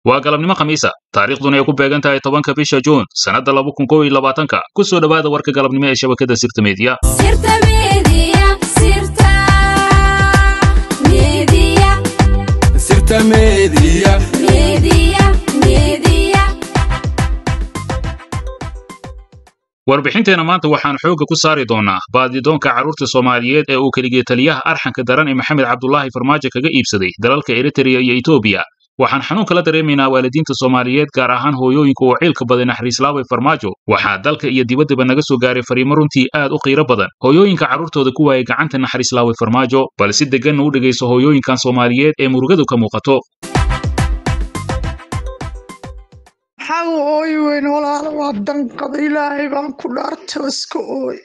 waa galabnimo khamiisa taariikhduna ay ku beegan tahay 10ka bisha Juun sanada 2021 ku soo dhawaada warka galabnimo ee shabakada Sirta Media warbixinteena maanta waxaan xooga ku saari doonaa baadidoonka carruurta Soomaaliyeed ee uu kaliya taliyaha arxanka daran ee Maxamed Cabdullaahi Farmaajo kaga iibsaday dalalka Eritrea iyo Ethiopia waxaan xanuun kala dareemaynaa waalidiinta Soomaaliyeed gaar ahaan hooyooyinka oo ciilka badan naxariislaawe Farmaajo waxaa dalka iyo dibadda naga soo gaaray fariimo runtii aad u qiiro badan hooyooyinka carruurtooda ku waayay gacanta naxariislaawe Farmaajo bal si degan u dhageyso hooyooyinkan Soomaaliyeed ee murugadu ka muuqato حاول ولا ودن قبيلة يبان كلارت وسكوي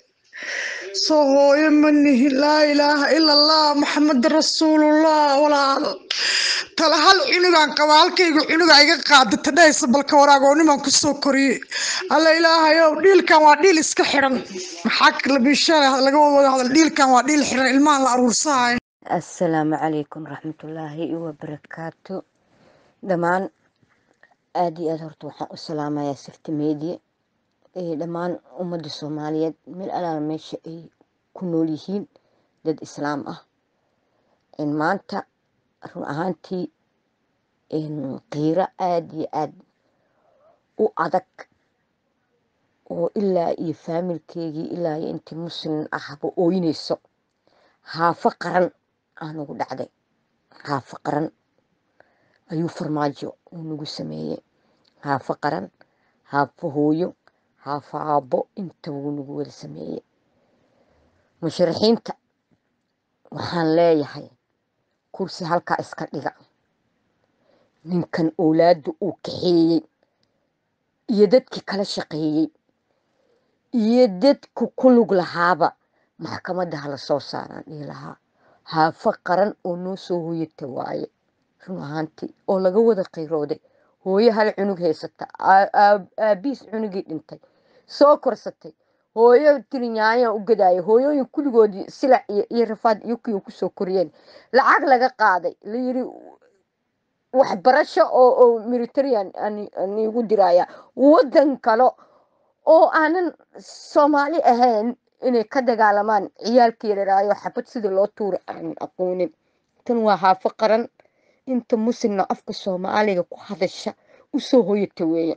صوي منه لا إله إلا الله محمد رسول الله ولا تلا هل إنه عن قوالك إنه عيق قاعد تدايس بالكوراغوني ما كسو كوري الله إله يو ديل كان وديل إسكحرن حق لبيشارة لقوا ديل كان وديل حرن المال الأرصاي. السلام عليكم ورحمة الله وبركاته دمان aadi aad horta waxaan u salaamayaa Sirta Media dhamaan ummadda Soomaaliyeed meel alaal meesha ay ku nool yihiin dad islaam ah in maanta run ahaantii qiira aad iyo aad u adag oo ilaa iyo familkeygii ilaa iyo intii muslim ahba ooynayso haafa qaran aan ugu dhacday haafa qaran ayuu Farmaajo uu nagu sameeyay haafa qaran haafa hooyo haafa aabbo inta uu nagu wada sameeyay musharaxiinta waxaan leeyahay kursi halka iska dhiga ninkan awlaadu uu kaxeeyay iyo dadkii kala shaqeeyay iyo dadku ku lug lahaaba maxkamadda hala soo saaraan ilaha haafa qaran oo noo soo hooyata waaye runaanti oo laga wada qiirooday hooyo hal cunug haysata aabiis cunugii dhintay soo korsatay hooyo tirinyaayo u gadaayo hooyooyin kuligoodii silac iyo rafaad iyo ku soo koriyeen lacag laga qaaday la yiri wax barasho oo militarian ani ugu diraya wadan kale oo aanan Soomaali ahayn inay ka dagaalamaan ciyaalkii raayo xabad sida loo tuuro aan aqoonin tan waa haafa qaran inta muslimna afka Soomaaliga ku hadasha u soo hooyata weeye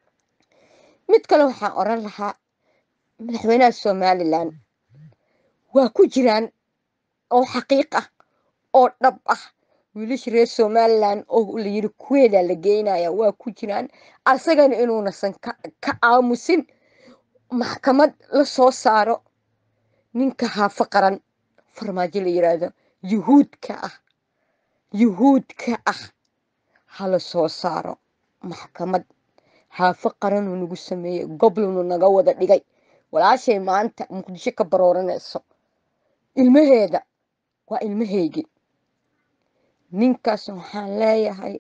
mid kale waxaan oran lahaa madaxweynaha Somaliland waa ku jiraan oo xaqiiq ah oo dhab ah wiilish reer Somaliland oo la yiri kuweeda la geynaya waa ku jiraan asagana inuu nasan ka aamusin maxkamad la soo saaro ninka haafa qaran Farmaajo la yiraahdo yuhuudka ah hala soo saaro maxkamad haafa qaran uu nagu sameeyay goblinu naga wada dhigay walaashay maanta Muqdisho ka barooranayso ilmaheeda waa ilmaheygi ninkaas waxaan leeyahay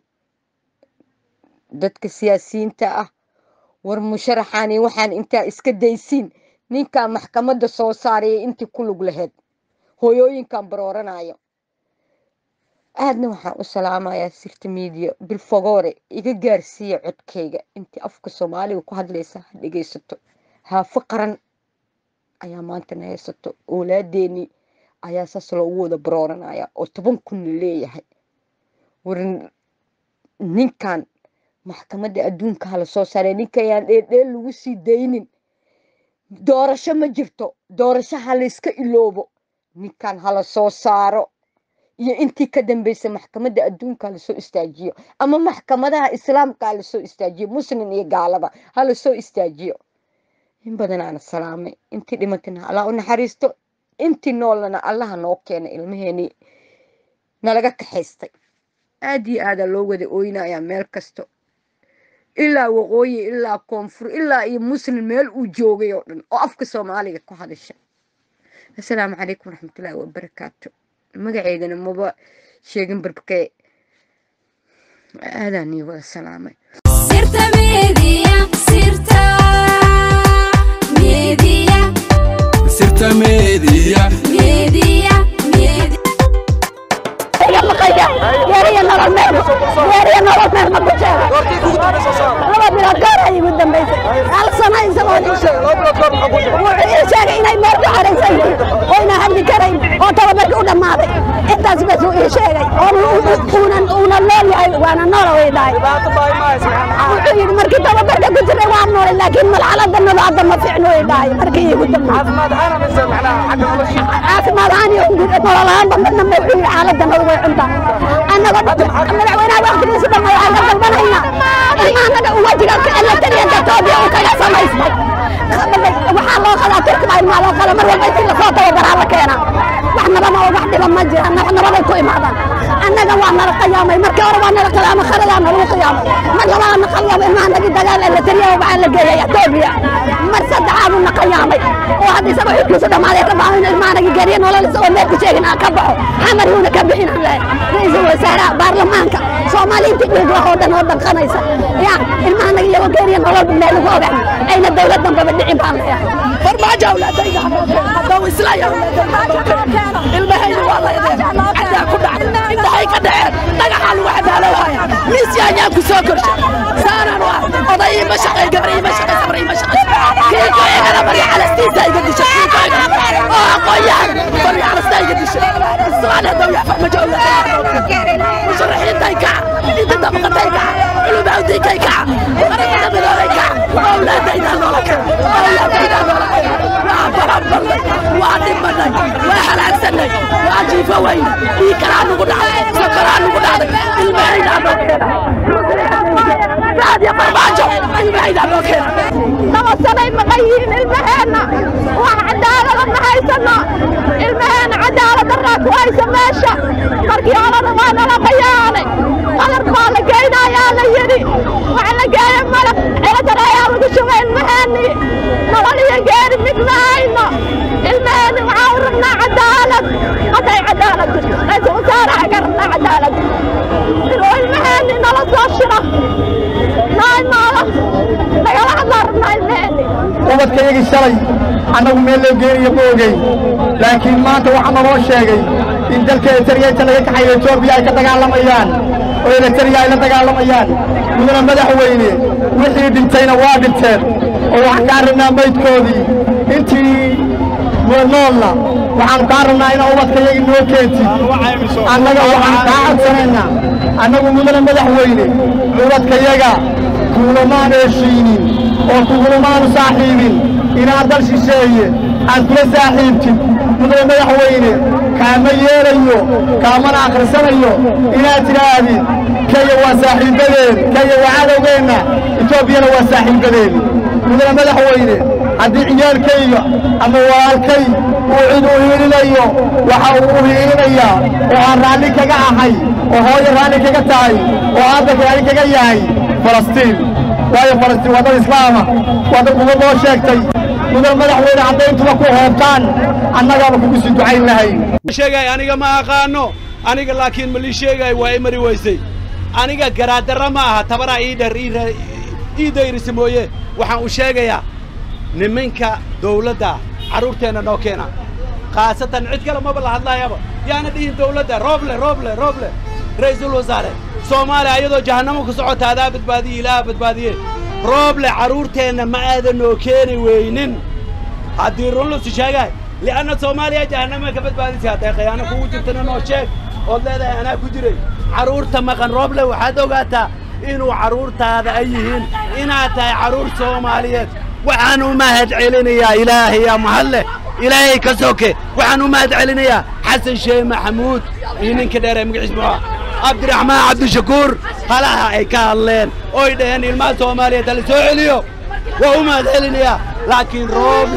dadka siyaasiyiinta ah war musharaxani waxaan inta iska daysin ninka maxkamadda soo saaray intii ku lug lahayd hooyooyinkan barooranayo aadna waxaan u salaamayaa Sirta Media bil fogoore iga gaarsiiyo codkayga intii afka Soomaaliga ku hadlaysa dhageysato haafa qaran ayaa maanta haysato awlaadeeni ayaa saas loogu wada barooranaya oo 10 kun leeyahay warin ninkan maxkamadda adduunka hala soo saaray ninkayaan dheedheel lagu sii daynin doorasho ma jirto doorasho hala iska iloobo ninkan hala soo saaro iyo intii ka dambeysay maxkamadda adduunka la soo istaajiyo ama maxkamadaha islaamka la soo istaajiyo muslim iyo gaalaba hala soo istaajiyo in badan aan salaamay intii dhimatana Allah u naxariisto intii noolna Allah noo keena ilmaheeni nalaga kaxaystay aad iyo aad loo wada ooynaya meel kasto ilaa waqooyi ilaa koonfur ilaa iyo muslim meel uu joogay oo dhan oo afka Soomaaliga ku hadasha assalaamu calaykum waraxmatullaahi wabarakaatuh magaceedana maba sheegin barbakay aadani wada salaamay Sirta Media يا ريال نور دماغي أنت بس شيء أنا لا وأنا نور ويداي وحين مركي تبى بدك تجري وامنور لكن ما على ذنب هذا ما في عنوي داي مركي يقدم عاصمة أنا من سمعنا عاصمة أنا يقول والله أنا بمن ما على ذنب هو عنده أنا وين وقت نسبة ما على ذنب هنا أنا وجهك أنا تري أنت توبي وكذا سمايس وحلا خلا تركب على المال خلا مرة بيت الصوت وبرها لكينا وإحنا لما واحد لما جي إحنا لما كوي هذا أنا جوانا القيامة مركي وروانا القيامة خلينا القيامة ما جوانا القيامة ما عندك دجال اللي تريه وبعد الجاية توبيا مرسد عاملنا قيامة وهذه سبب يكون صدق ما عليك بعدين ما نجي جريان ولا نسوي ما كشيء كبحوا حمريونا كبحين على رئيس الوزراء برلمانك سومالي تقول هذا خنيسة يا ما نجي يوم جريان ولا بنلاقي واضح أين الدولة دم بدي عبالة يا فرماجة ولا دينا هذا وسلايا المهين والله عدا كل عدا هاي كده نجح الواحد على واحد ميسيا ياكو سكر سارة واحد قضية مشقة قبري مشقة صبري مشقة كيف أنا بري على استيزاي قد شكل قيان بري على استيزاي قد شكل السؤال هذا يعرف مجاولة مشرحين تايكا إنت دمك تايكا علماء تايكا وأنا بدنا تايكا أولادنا نولك أولادنا نولك وعدم مني وحلال سني وعجيب وين في كلام نقول سكران نقول المعين نقول يا فرماجة المعين نقول توصلي مغيين المهنة وعدالة لما هيسنا المهنة عدالة الراك وهيسا ماشا مركي على رمانا لقياني قدر قال قينا يا ليدي وعلى قايم ملك إلى ترى يا مقشوة المهني نولي قارب مكناينا المهني وعاورنا عدالة قطعي عدالة رئيس وزارة عقرنا عدالة المهني نلص الشرة ناي مالا لقال عذارنا المهني ubadka iyaga shalay annagu meel loo geeriyo boogay laakiin maanta waxaa naloo sheegay in dalka Eritrea laga kaxayo Ethiopia ay ka dagaalamayaan oo Eritrea ay la dagaalamayaan mudana madaxweyne wixii dhintayna waa dhinteen oo waxaan ka rabnaa maydkoodii intii noolna waxaan ka rabnaa in ubadka iyaga noo keentid annaga waxaan ka codsanaynaa annagu mudana madaxweyne ubadka iyaga kuulamaan heshiinin oo kuulamaan saaxiibin inaad dal shisheeye aad kula saaxiibtid mudane madaxweyne kaama yeelayo kaamana akhrisanayo inaad tidhaahdid kaya waa saaxiibadeen kaya waa cadowgeenna etoobiyana waa saaxiibadeen mudane madaxweyne haddii ciyaalkayga ama walaalkay uu cid u hiilinayo waxa uu u hiilinayaa oo aan raalli kaga ahay oo hooyo raalli kaga tahay oo aabba raalli kaga yahay falastiin waayo falastiin waa dad islaama waa dad uga loo sheegtay mudane madaxweyne hadday intuba ku hoobtaan annagaaba kugu sii ducayn lahayn sheegay aniga ma aqaano aniga laakiin ma lii sheegay waa i mari weysay aniga garaadara ma aha tabara ii dayrisa mooye waxaan u sheegayaa nimanka dawladda carruurteenna noo keena khaasatan cid kale maba la hadlaayaba yaana dhihin dawladda rooble ra'iisul wasaare soomaaliya ayadoo jahannamo ku socota adaa badbaadiye ilaaha badbaadiye rooble carruurteenna ma aadan noo keeni weynin haddii run lasu sheegay li'anna soomaaliya jahannama ka badbaadisay hadday khiyaano kugu jirtana noo sheeg ood leedahay anaa ku jiray carruurta maqan rooble waxaad ogaataa inuu carruurtaada ay yihiin inaad tahay carruur soomaaliyeed waxaan u mahad celinayaa ilaahay yaa mahadle ilaahay ka soke waxaan u mahad celinayaa xasan sheekh maxamuud iyo ninka dheer ee magaciisa muxuu cabdiraxmaan cabdishakuur halaha ay ka hadleen oy dhaheen ilmaha soomaaliyeed hala soo celiyo waa u mahad celinayaa laakiin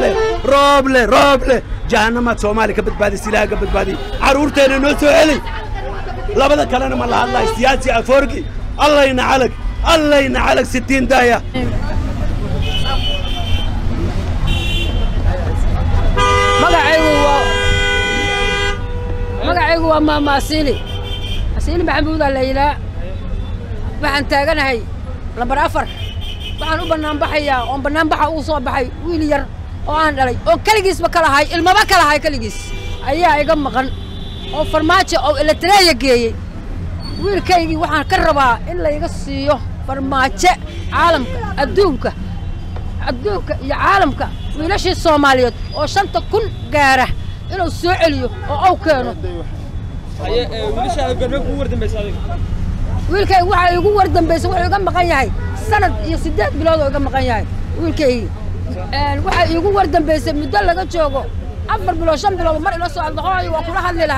rooble jahannamaad soomaaliya ka badbaadis ilaaha ka badbaadiy carruurteenna noo soo celi labada kalena ma la hadlaay siyaasi afoorgi allayna calag 60 daaya magacaygu waa maama asiili maxamuud aa la yidhaa waxaan taaganahay lambar 4 waxaan u bannaanbaxayaa oon bannaanbaxa ugu soo baxay wiil yar oo aan dhalay oo keligiisba ka lahay ilmaba ka lahay keligiis ayaa iga maqan oo farmaajo oo Eritrea geeyey wiilkaygii waxaan ka rabaa in la iga siiyo farmaajo caalamka adduunka iyo caalamka wiilashii Soomaaliyeed oo 5,000 gaara inuu soo celiyo oo aw keeno wiilkay waxa igu war dambeysay wuxuu iga maqan yahay sanad iyo 8 bilood oo iga maqan yahay wiilkay waxa igu war dambeysay muddo laga joogo 4 bilood 5 bilood mar ila soo hadlo hooyo waa kula hadli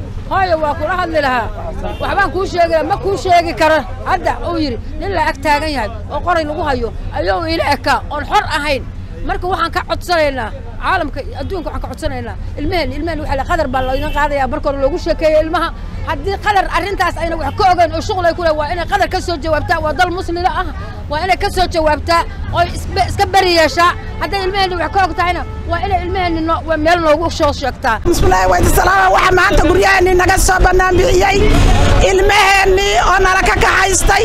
lahaa waxbaan kuu sheegay ma kuu sheegi karo hadda uu yiri nin la ag taagan yahay oo qoray lagu hayo ayuu ila eka oo xor ahayn marka waxaan ka codsanaynaa caalamka adduunka waxaan ka codsanaynaa ilmahan waxa la qadar baa la qaadaya marka loogu sheekeeyo ilmaha haddii qadar arrintaas ayna wax ka ogaan oo shuqul ay ku leeyahay waa inay qadar ka soo jawaabtaa waa dal muslimiin ah waa inay ka soo jawaabtaa oo iska bari yeeshaa haddii ilmahan wax ka ogtayna waa inay ilmahan meel loogu soo sheegtaa bismillaahi wa salaam waxa maanta guryaheeni naga soo banaan bixiyay ilmaheeni oo nala ka kaxaystay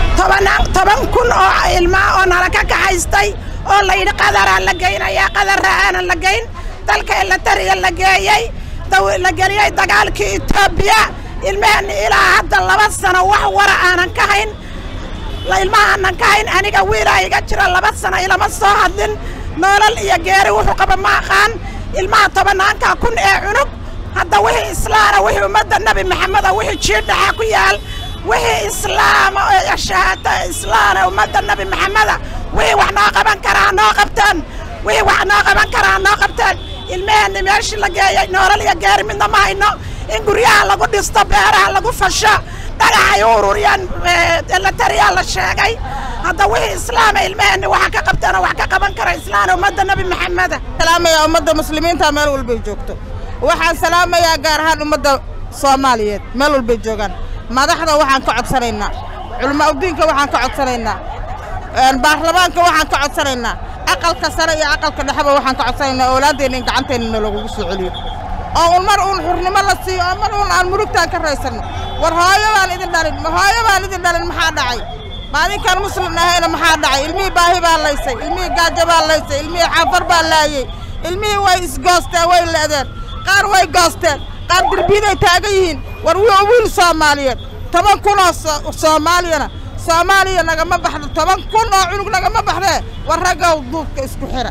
10 kun oo ilma oo nala ka kaxaystay oo la yiri qadar la geynaya qadar aan la geyn dalka la tariya la geeyay la geliyay dagaalkii Itoobiya ilmahan ilaa hadda 2 sano wax wara aanan ka hayn la ilmahan ka hayn aniga wiilayga jira 2 sano ilama soo hadlin nolol iyo geeri wuxuu qaba ma aqaan ilmaha 10 kun ee cunug hadda wixii islaana wixii ummadda nabi maxamed wixii jiidhaxa ku yaal wixii islaam oo shahaada islaana ummadda nabi maxamed wixii wax noo qaban karaa noo qabtaan wixii wax noo qaban karaa noo qabtaan ilmahan meeshii la geeyay nolol iyo geeri midna ma hayno in guryaha lagu dhisto beeraha lagu fasho dhagaxay ururiyaan la tariyaa la sheegay hadda wixii islaam ilmahan waxa ka qabtaan wax ka qaban kara islaana ummadda nabi maxamed salaamaya ummadda muslimiinta meel walba joogto waxaan salaamayaa gaar ahaan ummadda Soomaaliyeed meel walba joogan madaxda waxaan ka codsanaynaa culimo diinka waxaan ka codsanaynaa baarlamaanka waxaan ka codsanaynaa aqalka sare iyo aqalka dhexba waxaan ka codsanaynaa awlaadeena in gacanteena lagu soo celiyo oo mar uun xurnimo la siiyo mar uun aan murugtaan ka raysano war hooyo baan idin dhalin maxaa dhacay maalinkan muslim ahayna maxaa dhacay ilmii baahi baa laysay ilmii gaajo baa laysay ilmii xafar baa laayay ilmii way isgoosteen way leedeen qaar way goosteen qaar dirbiday taagan yihiin war wiil Soomaaliyeed 10 kun oo Soomaaliya nagama baxdo 10 kun oo cunug nagama baxdee war ragga duudka isku xira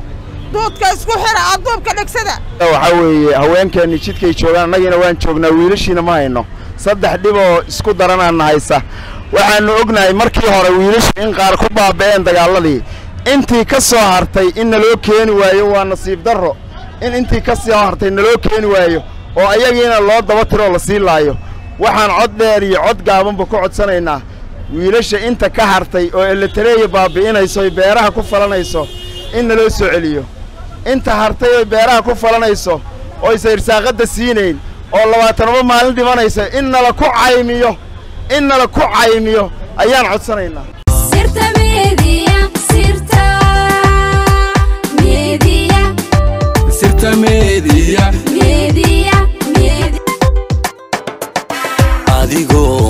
duubka dhigsada waxa weeye haweenkeeni jidkay joogaan anagina waan joognaa wiilashiina ma hayno 3 dhib oo isku daranaan haysa waxaanu ognahay markii hore wiilashu in qaar ku baabeen dagaaladii intii ka soo hartay in naloo keeni waayo waa nasiib darro in intii ka soo hartay naloo keeni waayo oo ayagiina loo daba tiro la sii laayo waxaan cod dheer iyo cod gaaban ku codsanaynaa wiilasha inta ka hartay oo elitareeyo baabiinayso beeraha ku falanayso in naloo soo celiyo inta hartay oo beeraha ku falanayso oo irsaaqada siineen oo 20 maalin dhimanaysa in nala ku caymiyo ayaan codsanaynaa media adigoo